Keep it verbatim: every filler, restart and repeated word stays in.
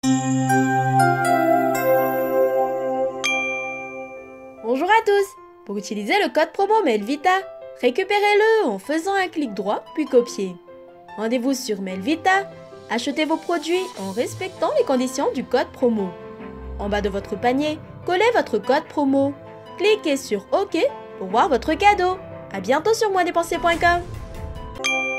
Bonjour à tous! Pour utiliser le code promo Melvita, récupérez-le en faisant un clic droit puis copier. Rendez-vous sur Melvita, achetez vos produits en respectant les conditions du code promo. En bas de votre panier, collez votre code promo. Cliquez sur OK pour voir votre cadeau. À bientôt sur moi dépenser point com.